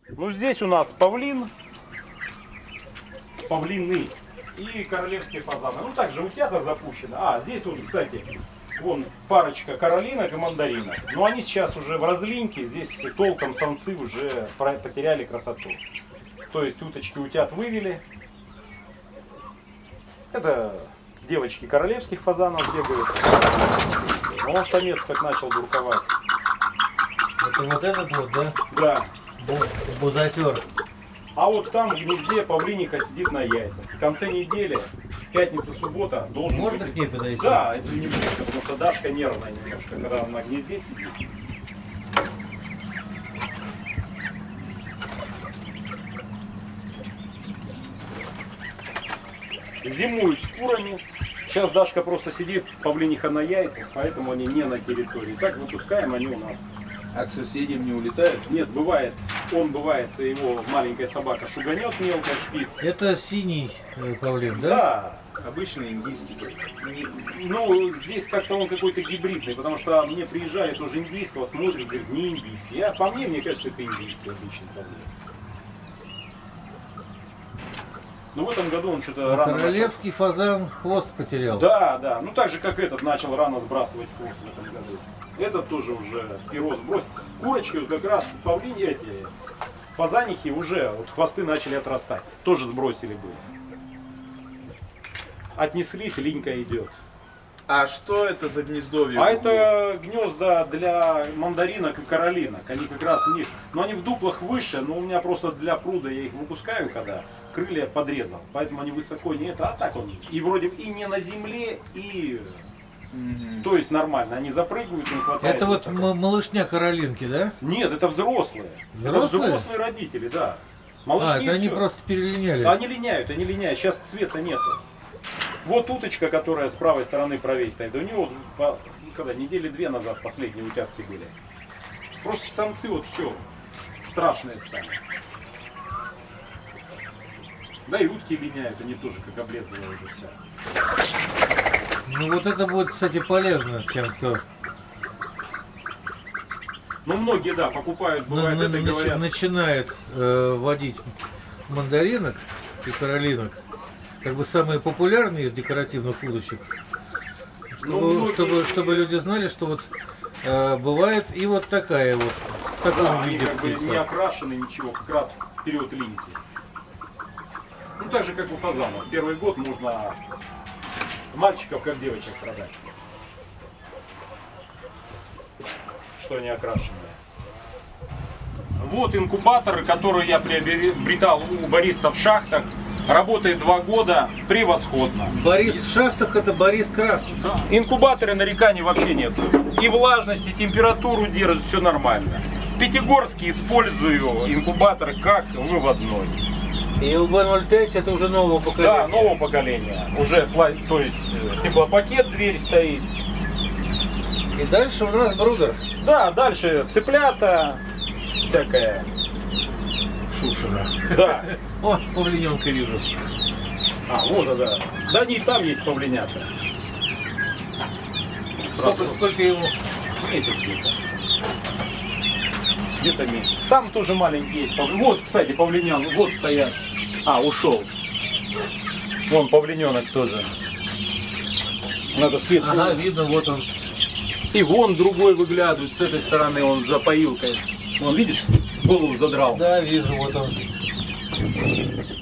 Ну, здесь у нас павлин, павлины и королевские фазаны. Ну, также утята запущены. А, здесь вот, кстати, вон парочка каролинок и мандаринок. Но они сейчас уже в разлинке, здесь толком самцы уже потеряли красоту. То есть уточки утят вывели. Это девочки королевских фазанов бегают. Но самец как начал бурковать. Это вот этот вот, да? Да. Бузатер. А вот там в гнезде павлиниха сидит на яйцах. В конце недели, пятница, суббота, должен Можно быть... к ней подойти? Да, если не близко, потому что Дашка нервная немножко, когда она на гнезде сидит. Зимуют с курами. Сейчас Дашка просто сидит, павлиниха на яйцах, поэтому они не на территории. Так выпускаем, они у нас. А к соседям не улетают? Нет, бывает, он бывает, его маленькая собака шуганет, мелкая шпиц. Это синий павлин, да? Да. Обычный индийский. Ну, здесь как-то он какой-то гибридный, потому что мне приезжали тоже индийского, смотрят, говорят, не индийский. По мне кажется, это индийский обычный павлин. Но в этом году он что-то рано Королевский фазан хвост потерял. Да, да. Ну так же, как этот начал рано сбрасывать хвост в этом году. Этот тоже уже перо сбросил. Курочки вот как раз павлини, эти фазанихи уже вот хвосты начали отрастать. Тоже сбросили бы. Отнеслись, линька идет. А что это за гнездовье? А это гнезда для мандаринок и каролинок. Они как раз в них. Но они в дуплах выше, но у меня просто для пруда я их выпускаю, когда крылья подрезал. Поэтому они высоко не это. А так он. И вроде и не на земле, и. То есть нормально. Они запрыгивают, не хватает. Это вот высоко. малышня каролинки, да? Нет, это взрослые. Взрослые? Это взрослые родители, да. Малышки, Это они всё. просто перелиняли. Они линяют, они линяют. Сейчас цвета нету. Вот уточка, которая с правой стороны правее стоит, у него когда недели 2 назад последние утятки были. Просто самцы вот все страшные стали. Да и утки линяют, они тоже как облезлые уже все. Ну вот это будет, кстати, полезно тем, кто Ну многие, да, покупают, бывает это говорят. начинает водить мандаринок и каролинок. Как бы самые популярные из декоративных удочек. Чтобы люди знали, что вот бывает и вот такая вот, в таком Да, они виде как бы птица. не окрашены, ничего, как раз вперед линьки. Ну так же, как у фазанов. Первый год можно мальчиков, как девочек продать. Что они окрашенные. Вот инкубатор, который я приобретал у Бориса в шахтах. Работает 2 года превосходно. Борис в шахтах — это Борис Кравчик. Инкубаторы нареканий вообще нет. И влажность, и температуру держит, все нормально. Пятигорский использую инкубатор как выводной. И ЛБ-05 это уже нового поколения. Да, нового поколения. Уже, то есть, стеклопакет, дверь стоит. И дальше у нас брудер. Да, дальше цыплята, всякая. Шушера. Да. О, павлиненка вижу. А, вот, да. Да, не там есть павлинята. Сколько ему? Месяц где-то. Где-то месяц. Там тоже маленький есть. Вот, кстати, павлинян, вот стоят. А, ушел. Вон павлиненок тоже. Надо свет. Ага, видно, вот он. И вон другой выглядывает. С этой стороны он за поилкой. Вон, видишь, голову задрал. Да, вижу, вот он.